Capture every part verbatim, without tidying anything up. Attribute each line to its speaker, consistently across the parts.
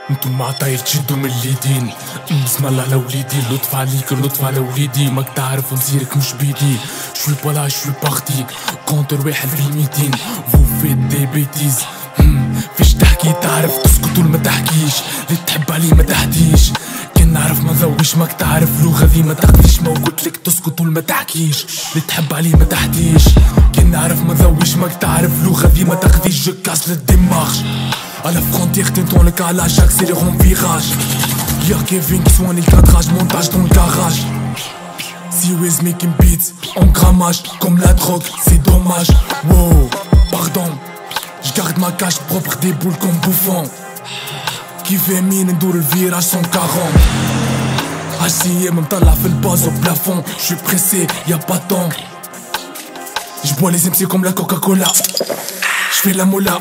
Speaker 1: انتو معطايل تشدو من اليدين. بسم الله على وليدي، اللطف عليك اللطف على وليدي. ماك تعرف مصيرك مش بيدي. شوي بالا شوي باغتي كونتر واحد في الميتين. فو فيت دي بيتيز فيش تحكي، تعرف تسكت ولا ما تحكيش. اللي تحب عليه ما تحديش. كان نعرف ما نذويش، ماك تعرف لغة ذي ما تقديش. ما قلتلك تسكت ولا ما تحكيش. اللي تحب عليه ما تحديش. كان نعرف ما نذويش، ماك تعرف لغة ذي ما تقديش. جو كاس للدماغ à la frontière, t'entends le calage, accélère en virage. Y'a Kevin qui soigne le cadrage, montage dans le garage. Series making beats, en grammage, comme la drogue, c'est dommage. Wow, pardon, j'garde ma cage propre, des boules comme bouffon. Qui fait mine, ندور le virage cent quarante. Assis, m'm'talla fait le bas au plafond. J'suis pressé, y'a pas de temps. J'bois les M C comme la Coca-Cola. J'fais la moula.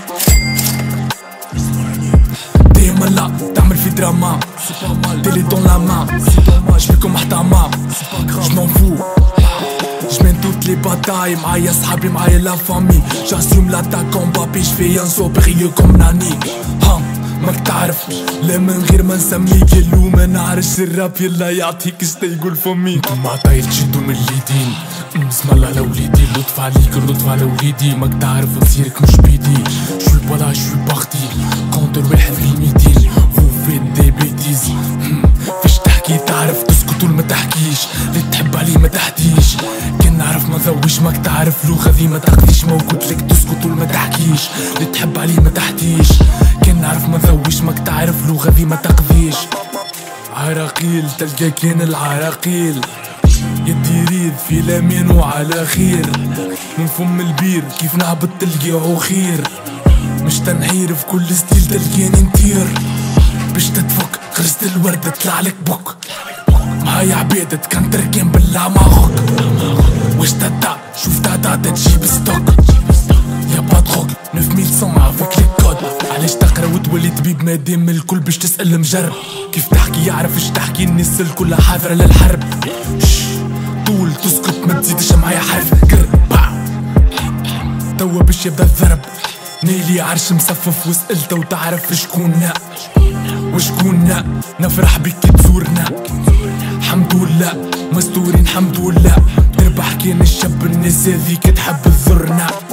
Speaker 1: ملا تعمل في دراما تيلي دون لا مان. جبيكم محترمة جمون فو جمين توت لي باتاي. معايا صحابي معايا لا فامي. جاسيوم لاتاكون بابي جفي ان سوبيريو كوم ناني. ها ماك تعرف لا من غير ما نسميك يلو ما نعرفش الراب يلا يعطيك شتا يقول فمي. انتو معطايل تشدو من اليدين. بسم الله على وليدي، اللطف عليك اللطف على وليدي. ماك تعرف مصيرك مش بيدي. شوي بالا شوي باغتي كونتر واحد في الميتين. فو فيت دي بيتيز فيش تحكي، تعرف تسكت ولا ما تحكيش. اللي تحب عليه ما تحديش. كان نعرف ما نذويش، ماك تعرف لغة ذي ما تقديش. ما قلتلك تسكت ولا ما تحكيش. اللي تحب عليه ما تحديش. كان نعرف ما نذويش، ماك تعرف لغة ذي ما تقديش. عراقيل تلقى كان العراقيل. يدي ريد في لامين وعلى خير. من فم البير كيف نهبط تلقيه خير. مش تنعير في كل ستيل تلقيني نطير. باش تتفك غرست الوردة طلع لك بوك. معايا عبيدة كان تركين بالله معوك. واش تاتا شوف تاتا تجيب ستوك. يا باتروك نوف ميل سون افيك لي كود. علاش تقرا وتولي طبيب مادام الكل باش تسأل مجرب. كيف تحكي يعرف اش تحكي، الناس الكل حاضرة للحرب. طول تسكت ما تزيدش معايا حرف كرب. توا باش يبدا الضرب. نيلي عرش مصفف وسألته وتعرف شكوننا وشكوننا. نفرح بك كي تزورنا حمد لله مستورين حمد لله. تربح كان الشاب الناس هذيك تحب تزورنا.